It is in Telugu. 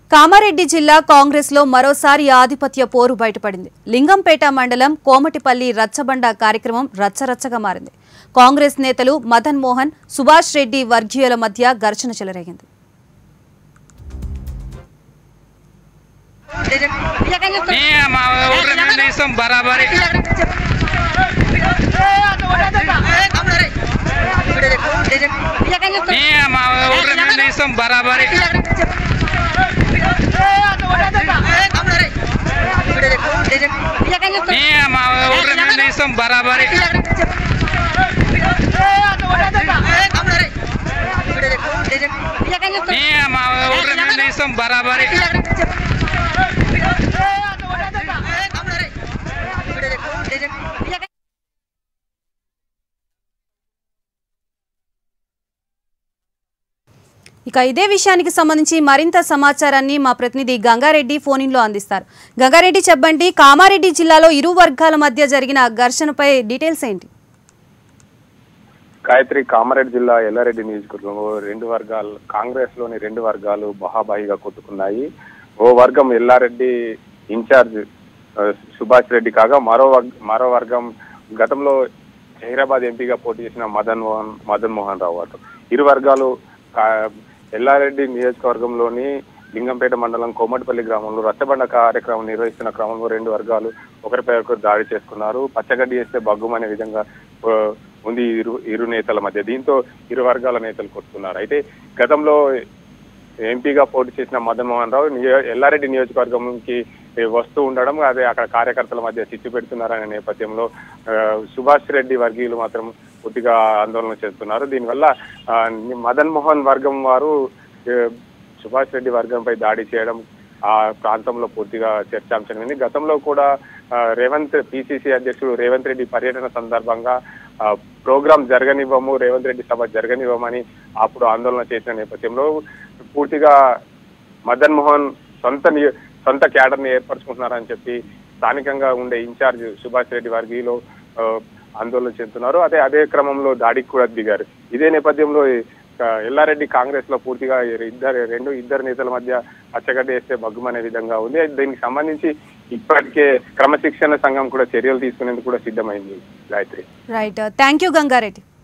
కామారెడ్డి జిల్లా కాంగ్రెస్ లో మరోసారి ఆధిపత్య పోరు బయటపడింది. లింగంపేట మండలం కోమటిపల్లి రచ్చబండ కార్యక్రమం రచ్చరచ్చగా మారింది. కాంగ్రెస్ నేతలు మదన్ మోహన్, సుభాష్ రెడ్డి వర్గీయుల మధ్య ఘర్షణ చెలరేగింది. ఇక ఇదే విషయానికి సంబంధించి మరింత సమాచారాన్ని మా ప్రతినిధి గంగారెడ్డి ఫోన్ ఇన్ లో అందిస్తారు. గంగారెడ్డి, చెప్పండి, కామారెడ్డి జిల్లాలో ఇరు వర్గాల మధ్య జరిగిన ఘర్షణపై డీటెయిల్స్ ఏంటి? గాయత్రి, కామారెడ్డి జిల్లా ఎల్లారెడ్డి నియోజకవర్గంలో రెండు వర్గాలు, కాంగ్రెస్ లోని రెండు వర్గాలు బహాబాహిగా కొట్టుకున్నాయి. ఓ వర్గం ఎల్లారెడ్డి ఇన్ఛార్జ్ సుభాష్ రెడ్డి కాగా మరో వర్గం గతంలో హైదరాబాద్ ఎంపీగా పోటీ చేసిన మదన్ మోహన్ రావు. అటు ఇరు వర్గాలు ఎల్లారెడ్డి నియోజకవర్గంలోని లింగంపేట మండలం కోమటిపల్లి గ్రామంలో రచ్చబండ కార్యక్రమం నిర్వహిస్తున్న క్రమంలో రెండు వర్గాలు ఒకరిపై ఒకరు దాడి చేసుకున్నారు. పచ్చగడ్డి వేస్తే బగ్గుమనే విధంగా ఉంది ఇరు నేతల మధ్య. దీంతో ఇరు వర్గాల నేతలు కొట్టుకున్నారు. అయితే గతంలో ఎంపీగా పోటీ చేసిన మదన్ మోహన్ రావు ఎల్లారెడ్డి నియోజకవర్గంకి వస్తూ ఉండడం, అదే అక్కడ కార్యకర్తల మధ్య చిచ్చు పెడుతున్నారనే నేపథ్యంలో సుభాష్ రెడ్డి వర్గీయులు మాత్రం పూర్తిగా ఆందోళన చేస్తున్నారు. దీనివల్ల మదన్ మోహన్ వర్గం వారు సుభాష్ రెడ్డి వర్గంపై దాడి చేయడం ఆ ప్రాంతంలో పూర్తిగా చర్చాంశమైంది. గతంలో కూడా పిసిసి అధ్యక్షుడు రేవంత్ రెడ్డి పర్యటన సందర్భంగా ప్రోగ్రాం జరగనివ్వము, రేవంత్ రెడ్డి సభ జరగనివ్వమని అప్పుడు ఆందోళన చేసిన నేపథ్యంలో పూర్తిగా మదన్ మోహన్ సొంత క్యాడర్ ని ఏర్పరచుకుంటున్నారని చెప్పి స్థానికంగా ఉండే ఇన్ఛార్జ్ సుభాష్ రెడ్డి వర్గీయులు ఆందోళన చెందుతున్నారు. అదే క్రమంలో దాడికి కూడా దిగారు. ఇదే నేపథ్యంలో ఎల్లారెడ్డి కాంగ్రెస్ లో పూర్తిగా ఇద్దరు నేతల మధ్య పచ్చగడ్డ వేస్తే బగ్గుమనే విధంగా ఉంది. దీనికి సంబంధించి ఇప్పటికే క్రమశిక్షణ సంఘం కూడా చర్యలు తీసుకునేందుకు కూడా సిద్ధమైంది. Gayatri, right, thank you Gangareddy.